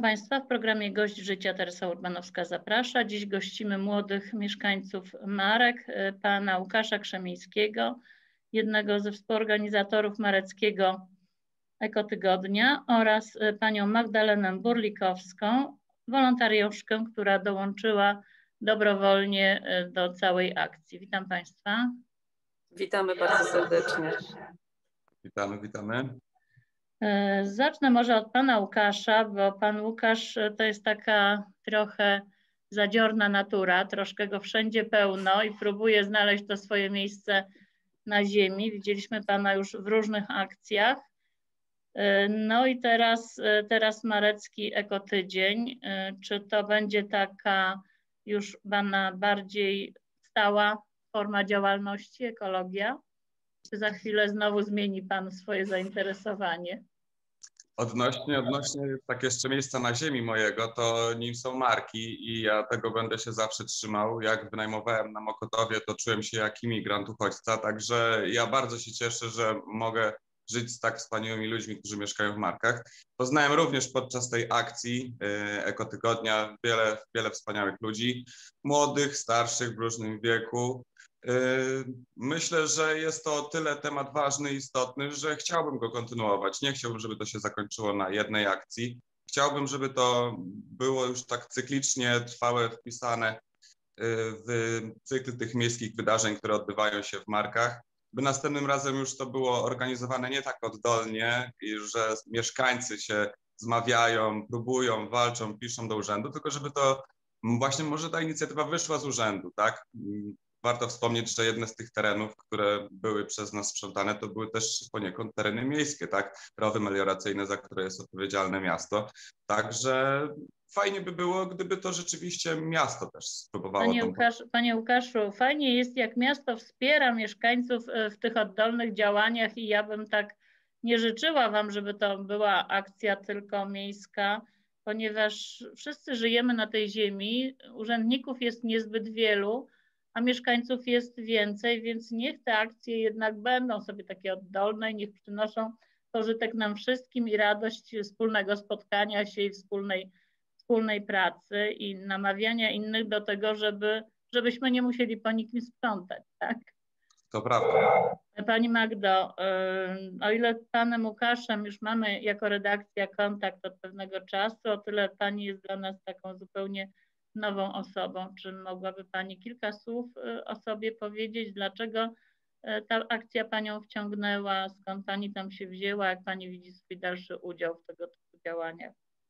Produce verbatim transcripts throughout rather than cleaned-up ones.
Państwa, w programie Gość Życia Teresa Urbanowska zaprasza. Dziś gościmy młodych mieszkańców Marek, pana Łukasza Krzemińskiego, jednego ze współorganizatorów mareckiego Ekotygodnia, oraz panią Magdalenę Burlikowską, wolontariuszkę, która dołączyła dobrowolnie do całej akcji. Witam Państwa. Witamy bardzo serdecznie. Witamy, witamy. Zacznę może od pana Łukasza, bo pan Łukasz to jest taka trochę zadziorna natura, troszkę go wszędzie pełno i próbuje znaleźć to swoje miejsce na ziemi. Widzieliśmy pana już w różnych akcjach. No i teraz, teraz Marecki Ekotydzień. Czy to będzie taka już pana bardziej stała forma działalności, ekologia? Czy za chwilę znowu zmieni pan swoje zainteresowanie? Odnośnie, odnośnie tak jeszcze miejsca na ziemi mojego, to nim są marki i ja tego będę się zawsze trzymał. Jak wynajmowałem na Mokotowie, to czułem się jak imigrant, uchodźca, także ja bardzo się cieszę, że mogę żyć z tak wspaniałymi ludźmi, którzy mieszkają w markach. Poznałem również podczas tej akcji y, Ekotygodnia wiele, wiele wspaniałych ludzi, młodych, starszych, w różnym wieku. Myślę, że jest to o tyle temat ważny i istotny, że chciałbym go kontynuować. Nie chciałbym, żeby to się zakończyło na jednej akcji. Chciałbym, żeby to było już tak cyklicznie, trwałe, wpisane w cykl tych miejskich wydarzeń, które odbywają się w markach, by następnym razem już to było organizowane nie tak oddolnie i że mieszkańcy się zmawiają, próbują, walczą, piszą do urzędu, tylko żeby to właśnie może ta inicjatywa wyszła z urzędu, tak? Warto wspomnieć, że jedne z tych terenów, które były przez nas sprzątane, to były też poniekąd tereny miejskie, tak? Rowy melioracyjne, za które jest odpowiedzialne miasto. Także fajnie by było, gdyby to rzeczywiście miasto też spróbowało. Panie, tą... Łukasz, Panie Łukaszu, fajnie jest, jak miasto wspiera mieszkańców w tych oddolnych działaniach i ja bym tak nie życzyła wam, żeby to była akcja tylko miejska, ponieważ wszyscy żyjemy na tej ziemi, urzędników jest niezbyt wielu, a mieszkańców jest więcej, więc niech te akcje jednak będą sobie takie oddolne, niech przynoszą pożytek nam wszystkim i radość wspólnego spotkania się i wspólnej, wspólnej pracy i namawiania innych do tego, żeby, żebyśmy nie musieli po nikim sprzątać, tak? To prawda. Pani Magdo, o ile panem Łukaszem już mamy jako redakcja kontakt od pewnego czasu, o tyle pani jest dla nas taką zupełnie nową osobą. Czy mogłaby pani kilka słów o sobie powiedzieć, dlaczego ta akcja panią wciągnęła, skąd pani tam się wzięła, jak pani widzi swój dalszy udział w tego typu działaniach?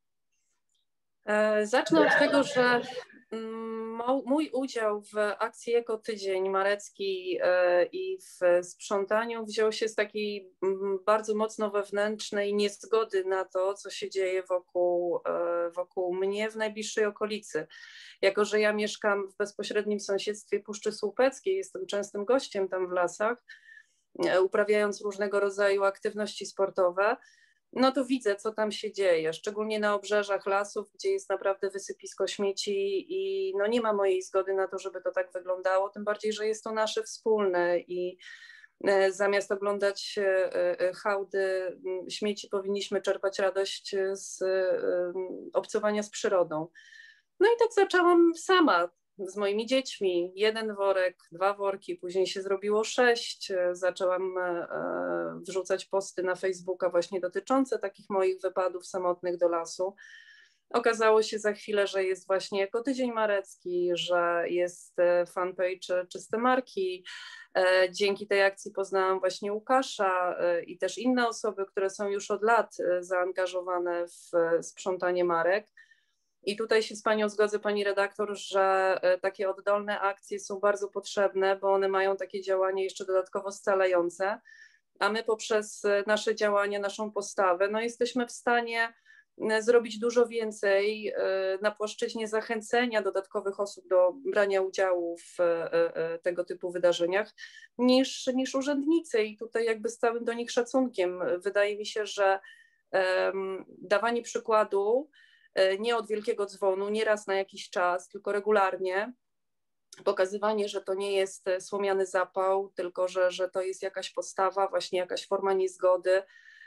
Zacznę od tego, że mój udział w akcji Ekotydzień Marecki i w sprzątaniu wziął się z takiej bardzo mocno wewnętrznej niezgody na to, co się dzieje wokół, wokół mnie w najbliższej okolicy. Jako że ja mieszkam w bezpośrednim sąsiedztwie Puszczy Słupeckiej, jestem częstym gościem tam w lasach, uprawiając różnego rodzaju aktywności sportowe, no to widzę, co tam się dzieje, szczególnie na obrzeżach lasów, gdzie jest naprawdę wysypisko śmieci i no nie ma mojej zgody na to, żeby to tak wyglądało, tym bardziej, że jest to nasze wspólne i zamiast oglądać hałdy śmieci powinniśmy czerpać radość z obcowania z przyrodą. No i tak zaczęłam sama z moimi dziećmi. Jeden worek, dwa worki, później się zrobiło sześć. Zaczęłam wrzucać posty na Facebooka właśnie dotyczące takich moich wypadów samotnych do lasu. Okazało się za chwilę, że jest właśnie Ekotydzień Marecki, że jest fanpage Czyste Marki. Dzięki tej akcji poznałam właśnie Łukasza i też inne osoby, które są już od lat zaangażowane w sprzątanie marek. I tutaj się z panią zgodzę, pani redaktor, że takie oddolne akcje są bardzo potrzebne, bo one mają takie działanie jeszcze dodatkowo scalające, a my poprzez nasze działania, naszą postawę, no jesteśmy w stanie zrobić dużo więcej na płaszczyźnie zachęcenia dodatkowych osób do brania udziału w tego typu wydarzeniach niż, niż urzędnicy i tutaj jakby z całym do nich szacunkiem. Wydaje mi się, że um, dawanie przykładu nie od wielkiego dzwonu, nie raz na jakiś czas, tylko regularnie, pokazywanie, że to nie jest słomiany zapał, tylko że, że to jest jakaś postawa, właśnie jakaś forma niezgody,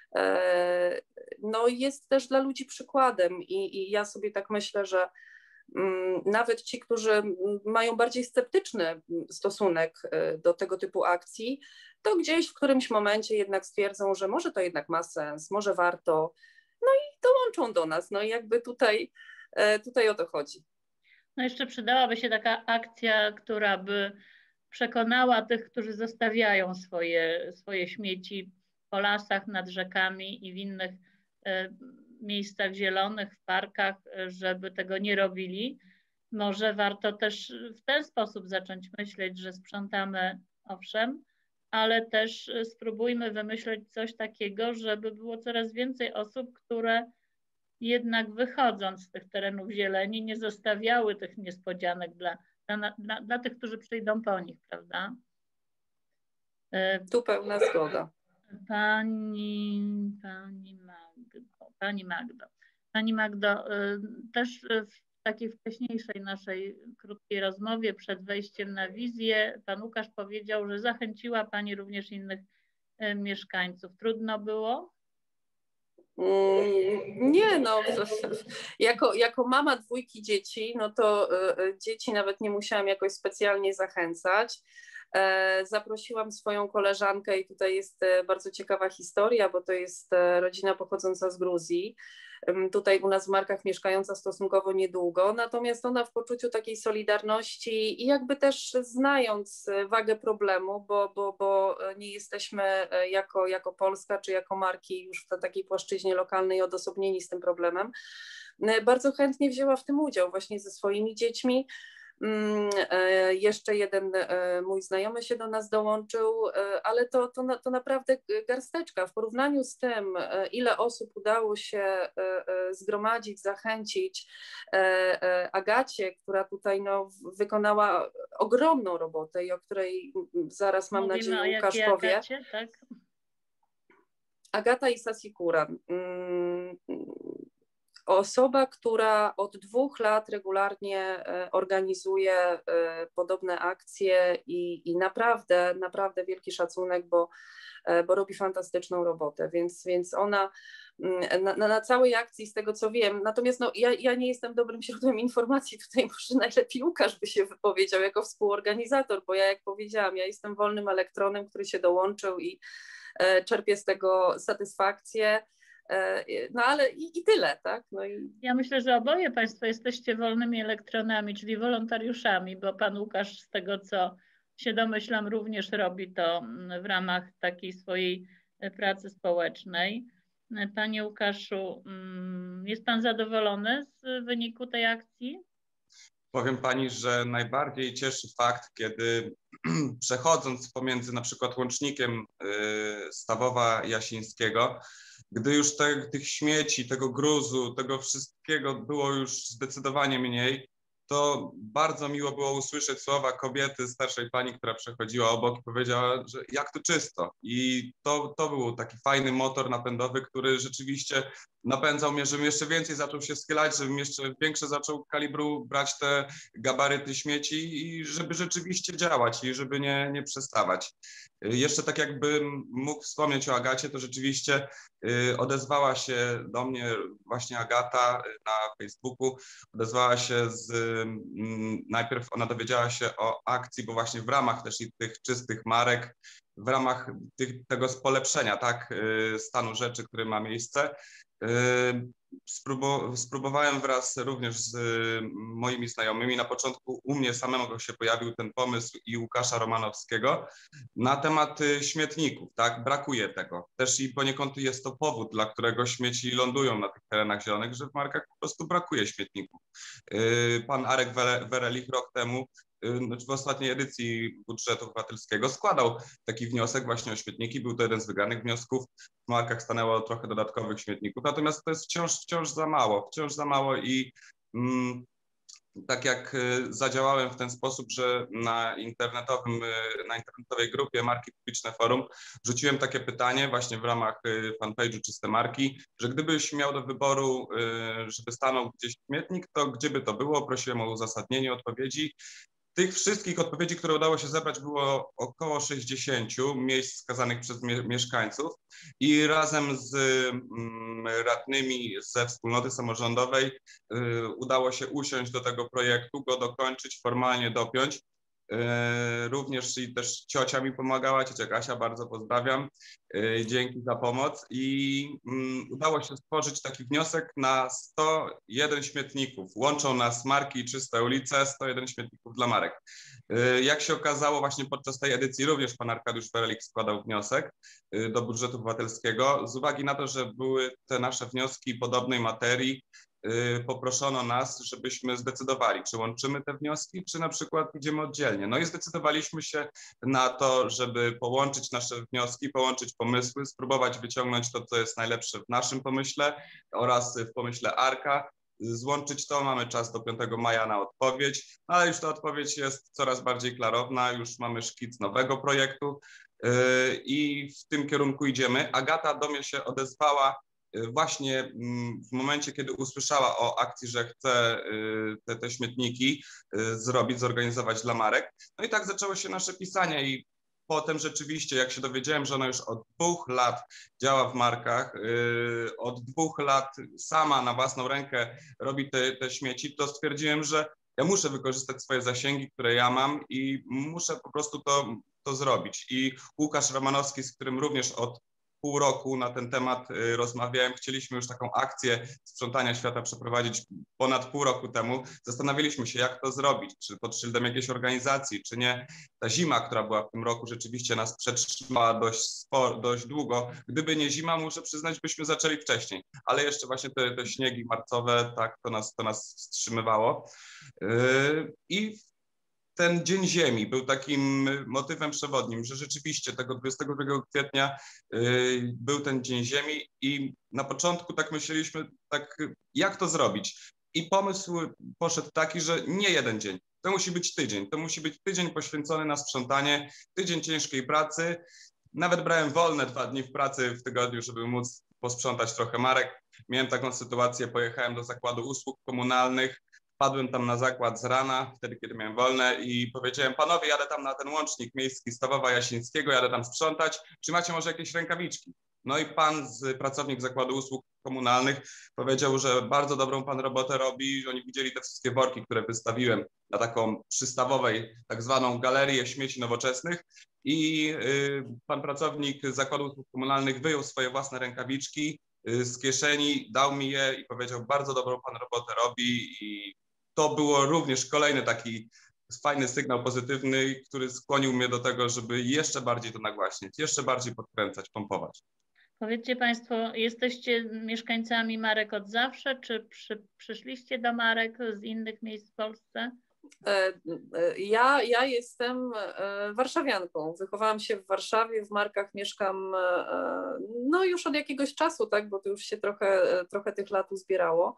no jest też dla ludzi przykładem i, i ja sobie tak myślę, że nawet ci, którzy mają bardziej sceptyczny stosunek do tego typu akcji, to gdzieś w którymś momencie jednak stwierdzą, że może to jednak ma sens, może warto, no i dołączą do nas. No i jakby tutaj, tutaj o to chodzi. No jeszcze przydałaby się taka akcja, która by przekonała tych, którzy zostawiają swoje, swoje śmieci po lasach, nad rzekami i w innych miejscach zielonych, w parkach, żeby tego nie robili. Może warto też w ten sposób zacząć myśleć, że sprzątamy, owszem, ale też spróbujmy wymyśleć coś takiego, żeby było coraz więcej osób, które jednak wychodząc z tych terenów zieleni nie zostawiały tych niespodzianek dla, dla, dla, dla tych, którzy przyjdą po nich, prawda? Tu pełna zgoda. Pani, pani Magdo, pani Magdo, pani Magdo, też w takiej wcześniejszej naszej krótkiej rozmowie przed wejściem na wizję pan Łukasz powiedział, że zachęciła pani również innych mieszkańców. Trudno było? Nie, no, jako, jako mama dwójki dzieci, no to dzieci nawet nie musiałam jakoś specjalnie zachęcać. Zaprosiłam swoją koleżankę i tutaj jest bardzo ciekawa historia, bo to jest rodzina pochodząca z Gruzji, tutaj u nas w Markach mieszkająca stosunkowo niedługo, natomiast ona w poczuciu takiej solidarności i jakby też znając wagę problemu, bo, bo, bo nie jesteśmy jako, jako Polska czy jako Marki już w takiej płaszczyźnie lokalnej odosobnieni z tym problemem, bardzo chętnie wzięła w tym udział właśnie ze swoimi dziećmi. Jeszcze jeden mój znajomy się do nas dołączył, ale to, to, to naprawdę garsteczka w porównaniu z tym, ile osób udało się zgromadzić, zachęcić Agacie, która tutaj no, wykonała ogromną robotę i o której zaraz mam Mówimy nadzieję Łukasz o powie. Agacie, tak? Agata Isasikura. Osoba, która od dwóch lat regularnie organizuje podobne akcje i, i naprawdę, naprawdę wielki szacunek, bo, bo robi fantastyczną robotę, więc, więc ona na, na całej akcji, z tego co wiem, natomiast no, ja, ja nie jestem dobrym źródłem informacji, tutaj może najlepiej Łukasz by się wypowiedział jako współorganizator, bo ja jak powiedziałam, ja jestem wolnym elektronem, który się dołączył i czerpię z tego satysfakcję. No ale i, i tyle, tak? No i... Ja myślę, że oboje Państwo jesteście wolnymi elektronami, czyli wolontariuszami, bo Pan Łukasz z tego, co się domyślam, również robi to w ramach takiej swojej pracy społecznej. Panie Łukaszu, jest Pan zadowolony z wyniku tej akcji? Powiem Pani, że najbardziej cieszy fakt, kiedy przechodząc pomiędzy na przykład łącznikiem Stawowa-Jasińskiego, gdy już te, tych śmieci, tego gruzu, tego wszystkiego było już zdecydowanie mniej, to bardzo miło było usłyszeć słowa kobiety, starszej pani, która przechodziła obok i powiedziała, że jak tu czysto. I to, to był taki fajny motor napędowy, który rzeczywiście napędzał mnie, żebym jeszcze więcej zaczął się schylać, żebym jeszcze większe zaczął kalibru brać te gabaryty śmieci i żeby rzeczywiście działać i żeby nie, nie przestawać. Jeszcze tak jakbym mógł wspomnieć o Agacie, to rzeczywiście odezwała się do mnie właśnie Agata na Facebooku, odezwała się z, najpierw ona dowiedziała się o akcji, bo właśnie w ramach też i tych czystych marek, w ramach tych, tego polepszenia, tak, stanu rzeczy, który ma miejsce, spróbowałem wraz również z moimi znajomymi, na początku u mnie samego się pojawił ten pomysł i Łukasza Romanowskiego na temat śmietników, tak, brakuje tego. Też i poniekąd jest to powód, dla którego śmieci lądują na tych terenach zielonych, że w Markach po prostu brakuje śmietników. Pan Arek Werelich rok temu w ostatniej edycji budżetu obywatelskiego składał taki wniosek właśnie o śmietniki. Był to jeden z wygranych wniosków. W Markach stanęło trochę dodatkowych śmietników, natomiast to jest wciąż, wciąż za mało, wciąż za mało i mm, tak jak zadziałałem w ten sposób, że na internetowym, na internetowej grupie Marki Publiczne Forum rzuciłem takie pytanie właśnie w ramach fanpage'u Czyste Marki, że gdybyś miał do wyboru, żeby stanął gdzieś śmietnik, to gdzie by to było? Prosiłem o uzasadnienie odpowiedzi. Tych wszystkich odpowiedzi, które udało się zebrać, było około sześćdziesięciu miejsc wskazanych przez mie mieszkańców i razem z mm, radnymi ze wspólnoty samorządowej y, udało się usiąść do tego projektu, go dokończyć, formalnie dopiąć. Również i też ciocia mi pomagała, ciocia Kasia, bardzo pozdrawiam, dzięki za pomoc i um, udało się stworzyć taki wniosek na sto jeden śmietników. Łączą nas marki i czyste ulice, sto jeden śmietników dla marek. Jak się okazało, właśnie podczas tej edycji również pan Arkadiusz Berelik składał wniosek do budżetu obywatelskiego. Z uwagi na to, że były te nasze wnioski podobnej materii, poproszono nas, żebyśmy zdecydowali, czy łączymy te wnioski, czy na przykład idziemy oddzielnie. No i zdecydowaliśmy się na to, żeby połączyć nasze wnioski, połączyć pomysły, spróbować wyciągnąć to, co jest najlepsze w naszym pomyśle oraz w pomyśle Arka. Złączyć to, mamy czas do piątego maja na odpowiedź, no ale już ta odpowiedź jest coraz bardziej klarowna, już mamy szkic nowego projektu i w tym kierunku idziemy. Agata do mnie się odezwała właśnie w momencie, kiedy usłyszała o akcji, że chce te, te śmietniki zrobić, zorganizować dla marek. No i tak zaczęło się nasze pisanie i potem rzeczywiście, jak się dowiedziałem, że ona już od dwóch lat działa w markach, od dwóch lat sama na własną rękę robi te, te śmieci, to stwierdziłem, że ja muszę wykorzystać swoje zasięgi, które ja mam i muszę po prostu to, to zrobić. I Łukasz Romanowski, z którym również od pół roku na ten temat rozmawiałem. Chcieliśmy już taką akcję sprzątania świata przeprowadzić ponad pół roku temu. Zastanawialiśmy się, jak to zrobić, czy pod szyldem jakiejś organizacji, czy nie. Ta zima, która była w tym roku, rzeczywiście nas przetrzymała dość, sporo, dość długo. Gdyby nie zima, muszę przyznać, byśmy zaczęli wcześniej, ale jeszcze właśnie te, te śniegi marcowe, tak, to nas, to nas wstrzymywało. Yy, I ten Dzień Ziemi był takim motywem przewodnim, że rzeczywiście tego dwudziestego drugiego kwietnia y, był ten Dzień Ziemi i na początku tak myśleliśmy, tak jak to zrobić. I pomysł poszedł taki, że nie jeden dzień, to musi być tydzień, to musi być tydzień poświęcony na sprzątanie, tydzień ciężkiej pracy. Nawet brałem wolne dwa dni w pracy w tygodniu, żeby móc posprzątać trochę marek. Miałem taką sytuację, pojechałem do zakładu usług komunalnych, wpadłem tam na zakład z rana, wtedy kiedy miałem wolne i powiedziałem, panowie, jadę tam na ten łącznik miejski Stawowa Jasińskiego, jadę tam sprzątać, czy macie może jakieś rękawiczki? No i pan, z, pracownik zakładu usług komunalnych powiedział, że bardzo dobrą pan robotę robi, że oni widzieli te wszystkie worki, które wystawiłem na taką przystawowej tak zwaną galerię śmieci nowoczesnych i y, pan pracownik zakładu usług komunalnych wyjął swoje własne rękawiczki y, z kieszeni, dał mi je i powiedział, bardzo dobrą pan robotę robi i to było również kolejny taki fajny sygnał pozytywny, który skłonił mnie do tego, żeby jeszcze bardziej to nagłaśniać, jeszcze bardziej podkręcać, pompować. Powiedzcie Państwo, jesteście mieszkańcami marek od zawsze, czy przy, przyszliście do marek z innych miejsc w Polsce? Ja, ja jestem warszawianką. Wychowałam się w Warszawie, w Markach mieszkam no już od jakiegoś czasu, tak, bo to już się trochę, trochę tych lat uzbierało.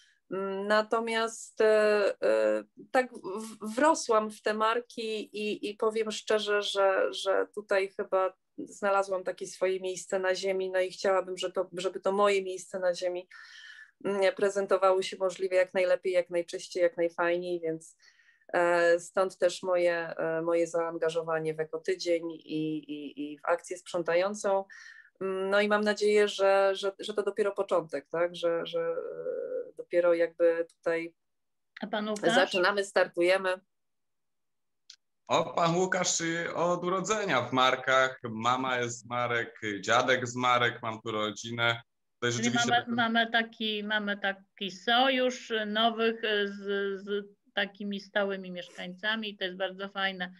Natomiast tak wrosłam w te marki i, i powiem szczerze, że, że tutaj chyba znalazłam takie swoje miejsce na ziemi, no i chciałabym, żeby to, żeby to moje miejsce na ziemi prezentowało się możliwie jak najlepiej, jak najczyściej, jak najfajniej, więc stąd też moje, moje zaangażowanie w Ekotydzień i, i, i w akcję sprzątającą. No i mam nadzieję, że, że, że to dopiero początek, tak? że, że dopiero jakby tutaj A pan Łukasz? zaczynamy, startujemy. O, pan Łukasz od urodzenia w Markach, mama jest z Marek, dziadek z Marek, mam tu rodzinę. Czyli rzeczywiście... mamy, mamy, taki, mamy taki sojusz nowych z, z takimi stałymi mieszkańcami i to jest bardzo fajne.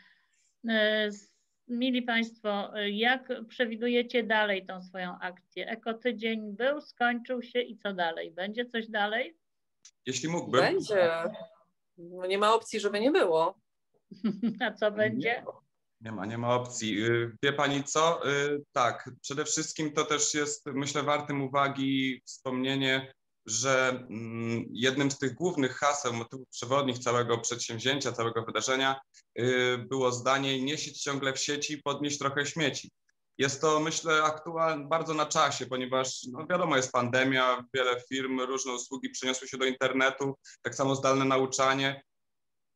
Mili Państwo, jak przewidujecie dalej tą swoją akcję? Ekotydzień był, skończył się i co dalej? Będzie coś dalej? Jeśli mógłbym. Będzie. No nie ma opcji, żeby nie było. A co będzie? Nie ma, nie ma opcji. Wie Pani co? Tak, przede wszystkim to też jest, myślę, wartym uwagi wspomnienie, że jednym z tych głównych haseł, motywów przewodnich całego przedsięwzięcia, całego wydarzenia było zdanie nie siedź ciągle w sieci, podnieś trochę śmieci. Jest to, myślę, aktualnie bardzo na czasie, ponieważ no wiadomo, jest pandemia, wiele firm, różne usługi przeniosły się do internetu, tak samo zdalne nauczanie.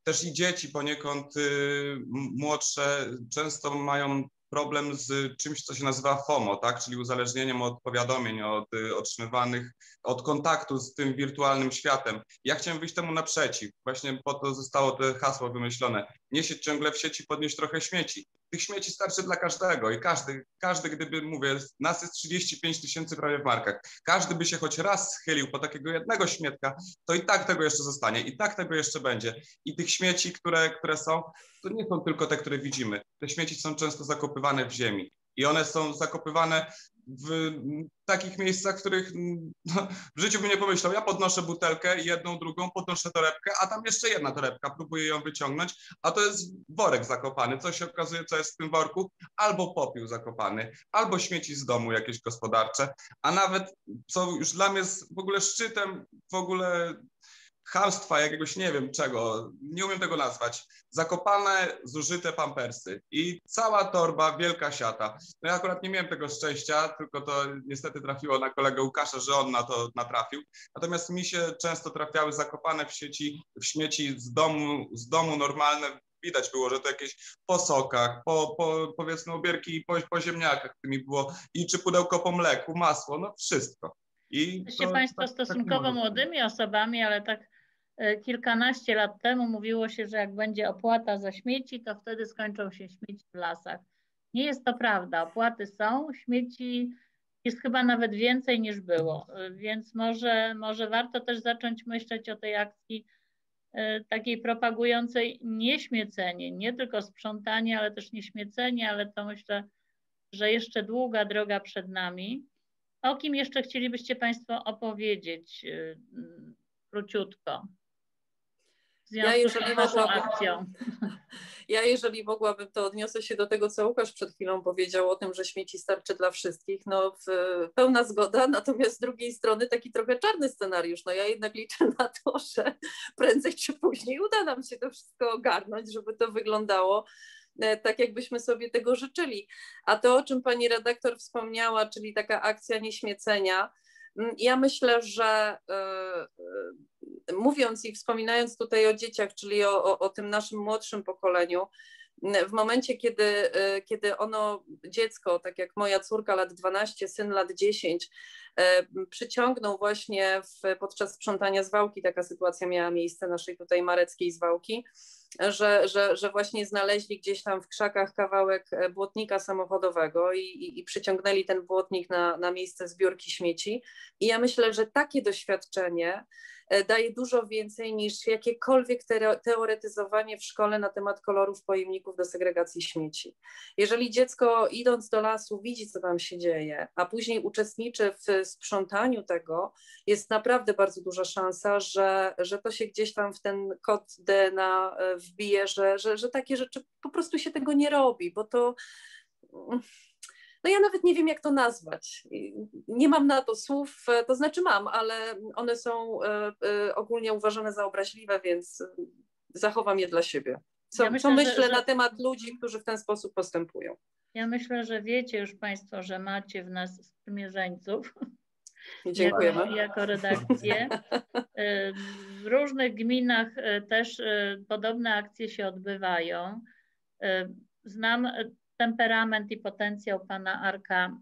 też i dzieci poniekąd y, młodsze często mają problem z czymś, co się nazywa FOMO, tak? Czyli uzależnieniem od powiadomień, od y, otrzymywanych, od kontaktu z tym wirtualnym światem. Ja chciałem wyjść temu naprzeciw. Właśnie po to zostało to hasło wymyślone. Nie siedź ciągle w sieci, podnieść trochę śmieci. Tych śmieci starczy dla każdego i każdy, każdy, gdyby, mówię, nas jest trzydzieści pięć tysięcy prawie w markach, każdy by się choć raz schylił po takiego jednego śmietka, to i tak tego jeszcze zostanie, i tak tego jeszcze będzie. I tych śmieci, które, które są, to nie są tylko te, które widzimy. Te śmieci są często zakopywane w ziemi i one są zakopywane w takich miejscach, w których no, w życiu bym nie pomyślał. Ja podnoszę butelkę, jedną, drugą, podnoszę torebkę, a tam jeszcze jedna torebka, próbuję ją wyciągnąć, a to jest worek zakopany. Co się okazuje, co jest w tym worku? Albo popiół zakopany, albo śmieci z domu jakieś gospodarcze, a nawet, co już dla mnie jest w ogóle szczytem w ogóle chamstwa, jakiegoś nie wiem czego, nie umiem tego nazwać, zakopane, zużyte pampersy i cała torba, wielka siata. No ja akurat nie miałem tego szczęścia, tylko to niestety trafiło na kolegę Łukasza, że on na to natrafił. Natomiast mi się często trafiały zakopane w sieci, w śmieci z domu, z domu normalne. Widać było, że to jakieś po sokach, po, po powiedzmy obierki po, po ziemniakach, którymi było i czy pudełko po mleku, masło, no wszystko. I Jesteście to, Państwo tak, stosunkowo tak młodymi osobami, ale tak kilkanaście lat temu mówiło się, że jak będzie opłata za śmieci, to wtedy skończą się śmieci w lasach. Nie jest to prawda. Opłaty są, śmieci jest chyba nawet więcej niż było, więc może, może warto też zacząć myśleć o tej akcji takiej propagującej nieśmiecenie, nie tylko sprzątanie, ale też nieśmiecenie, ale to myślę, że jeszcze długa droga przed nami. O kim jeszcze chcielibyście Państwo opowiedzieć króciutko? Ja jeżeli, mogłabym, akcją. ja jeżeli mogłabym, to odniosę się do tego, co Łukasz przed chwilą powiedział o tym, że śmieci starczy dla wszystkich. No w, pełna zgoda, natomiast z drugiej strony taki trochę czarny scenariusz. No ja jednak liczę na to, że prędzej czy później uda nam się to wszystko ogarnąć, żeby to wyglądało tak, jakbyśmy sobie tego życzyli. A to, o czym pani redaktor wspomniała, czyli taka akcja nieśmiecenia, ja myślę, że y, y, mówiąc i wspominając tutaj o dzieciach, czyli o, o, o tym naszym młodszym pokoleniu, w momencie, kiedy, y, kiedy ono, dziecko, tak jak moja córka lat dwanaście, syn lat dziesięć, y, przyciągnął właśnie w, podczas sprzątania zwałki, taka sytuacja miała miejsce naszej tutaj mareckiej zwałki, Że, że, że właśnie znaleźli gdzieś tam w krzakach kawałek błotnika samochodowego i, i, i przyciągnęli ten błotnik na, na miejsce zbiórki śmieci. I ja myślę, że takie doświadczenie daje dużo więcej niż jakiekolwiek teoretyzowanie w szkole na temat kolorów pojemników do segregacji śmieci. Jeżeli dziecko idąc do lasu widzi, co tam się dzieje, a później uczestniczy w sprzątaniu tego, jest naprawdę bardzo duża szansa, że, że to się gdzieś tam w ten kod D N A wbije, że, że, że takie rzeczy po prostu się tego nie robi, bo to... No ja nawet nie wiem, jak to nazwać. Nie mam na to słów, to znaczy mam, ale one są ogólnie uważane za obraźliwe, więc zachowam je dla siebie. Co, ja myślę, co myślę że, na temat ludzi, którzy w ten sposób postępują? Ja myślę, że wiecie już Państwo, że macie w nas sprzymierzeńców. Dziękujemy. Jako, jako redakcję. W różnych gminach też podobne akcje się odbywają. Znam temperament i potencjał pana Arka,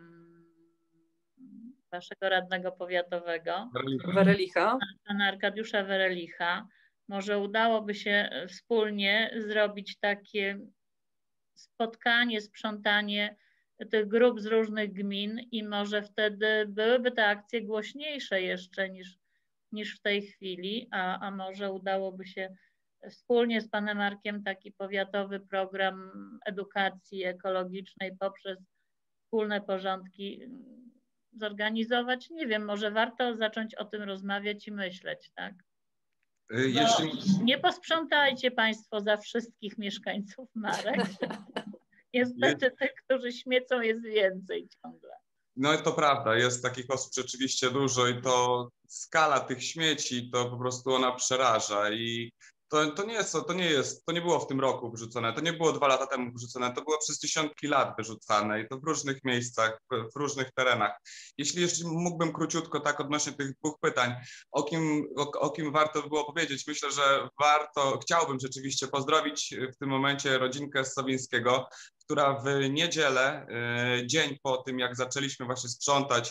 waszego radnego powiatowego. Werelicha. Pana Arkadiusza Werelicha. Może udałoby się wspólnie zrobić takie spotkanie, sprzątanie tych grup z różnych gmin i może wtedy byłyby te akcje głośniejsze jeszcze niż, niż w tej chwili, a, a może udałoby się wspólnie z panem Markiem taki powiatowy program edukacji ekologicznej poprzez wspólne porządki zorganizować. Nie wiem, może warto zacząć o tym rozmawiać i myśleć, tak? Jeśli... Nie posprzątajcie Państwo za wszystkich mieszkańców Marek. Niestety tych, którzy śmiecą, jest więcej ciągle. No to prawda, jest takich osób rzeczywiście dużo i to skala tych śmieci to po prostu ona przeraża i To, to, nie jest, to, nie jest, to nie było w tym roku wyrzucone, to nie było dwa lata temu wyrzucone, to było przez dziesiątki lat wyrzucane i to w różnych miejscach, w, w różnych terenach. Jeśli jeszcze mógłbym króciutko tak odnośnie tych dwóch pytań, o kim, o, o kim warto by było powiedzieć, myślę, że warto, chciałbym rzeczywiście pozdrowić w tym momencie rodzinkę z Sowińskiego, która w niedzielę, dzień po tym, jak zaczęliśmy właśnie sprzątać,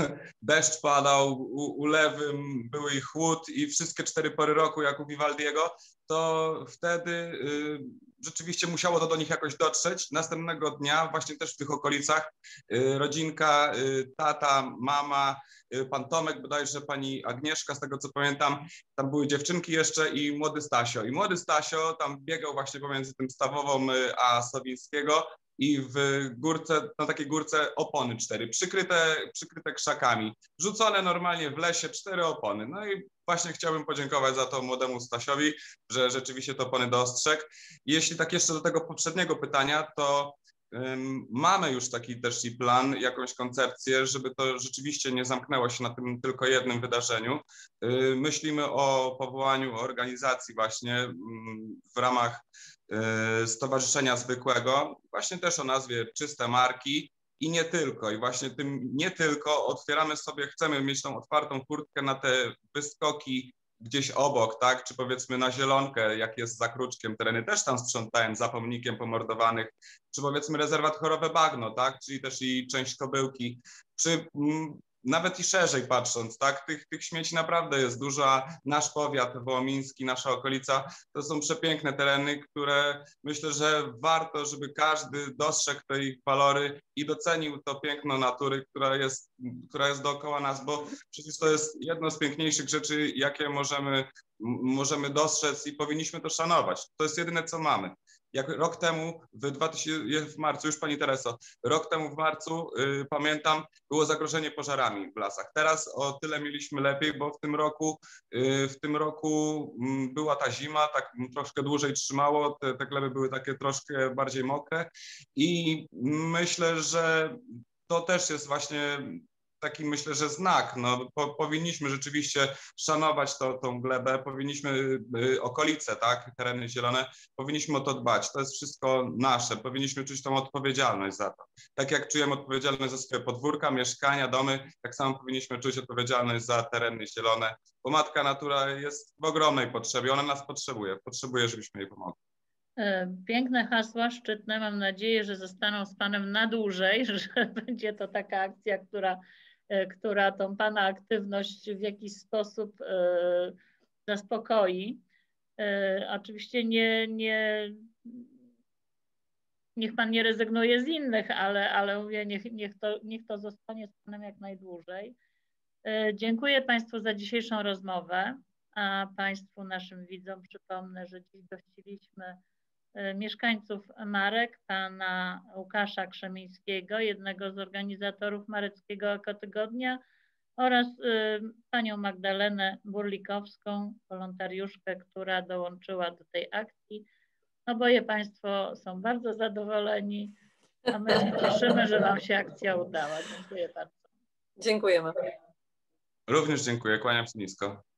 deszcz padał, ulewy, były i chłód i wszystkie cztery pory roku, jak u Vivaldiego, to wtedy rzeczywiście musiało to do nich jakoś dotrzeć. Następnego dnia właśnie też w tych okolicach rodzinka, tata, mama, pan Tomek, bodajże pani Agnieszka, z tego co pamiętam, tam były dziewczynki jeszcze i młody Stasio. I młody Stasio tam biegał właśnie pomiędzy tym Stawową a Sowińskiego i w górce, na takiej górce opony cztery, przykryte, przykryte krzakami, rzucone normalnie w lesie cztery opony. No i właśnie chciałbym podziękować za to młodemu Stasiowi, że rzeczywiście te opony dostrzegł. Jeśli tak jeszcze do tego poprzedniego pytania, to um, mamy już taki też i plan, jakąś koncepcję, żeby to rzeczywiście nie zamknęło się na tym tylko jednym wydarzeniu. Yy, myślimy o powołaniu organizacji właśnie um, w ramach Stowarzyszenia Zwykłego, właśnie też o nazwie Czyste Marki i nie tylko. I właśnie tym nie tylko otwieramy sobie, chcemy mieć tą otwartą furtkę na te wyskoki gdzieś obok, tak, czy powiedzmy na Zielonkę, jak jest za Kruczkiem, tereny też tam sprzątałem, za pomnikiem pomordowanych, czy powiedzmy rezerwat Chorowe Bagno, tak, czyli też i część Kobyłki, czy mm, nawet i szerzej patrząc, tak, tych, tych śmieci naprawdę jest dużo, a nasz powiat wołomiński, nasza okolica, to są przepiękne tereny, które myślę, że warto, żeby każdy dostrzegł te ich walory i docenił to piękno natury, która jest, która jest dookoła nas, bo przecież to jest jedno z piękniejszych rzeczy, jakie możemy, możemy dostrzec i powinniśmy to szanować. To jest jedyne, co mamy. Jak rok temu, w, dwa tysiące, w marcu, już pani Tereso, rok temu w marcu, y, pamiętam, było zagrożenie pożarami w lasach. Teraz o tyle mieliśmy lepiej, bo w tym roku, y, w tym roku y, była ta zima, tak troszkę dłużej trzymało, te, te gleby były takie troszkę bardziej mokre i myślę, że to też jest właśnie taki, myślę, że znak. No, po, powinniśmy rzeczywiście szanować to, tą glebę, powinniśmy y, okolice, tak, tereny zielone, powinniśmy o to dbać. To jest wszystko nasze, powinniśmy czuć tą odpowiedzialność za to. Tak jak czujemy odpowiedzialność za swoje podwórka, mieszkania, domy, tak samo powinniśmy czuć odpowiedzialność za tereny zielone, bo matka natura jest w ogromnej potrzebie, ona nas potrzebuje, potrzebuje, żebyśmy jej pomogli. Piękne hasła, szczytne. Mam nadzieję, że zostaną z Panem na dłużej, że będzie to taka akcja, która, która tą Pana aktywność w jakiś sposób zaspokoi. Oczywiście nie, nie, niech Pan nie rezygnuje z innych, ale, ale mówię, niech, niech, to, niech to zostanie z Panem jak najdłużej. Dziękuję Państwu za dzisiejszą rozmowę, a Państwu, naszym widzom przypomnę, że dziś gościliśmy mieszkańców Marek, pana Łukasza Krzemińskiego, jednego z organizatorów Mareckiego Ekotygodnia, oraz y, panią Magdalenę Burlikowską, wolontariuszkę, która dołączyła do tej akcji. Oboje Państwo są bardzo zadowoleni, a my cieszymy, że Wam się akcja udała. Dziękuję bardzo. Dziękujemy. Również dziękuję, kłaniam się nisko.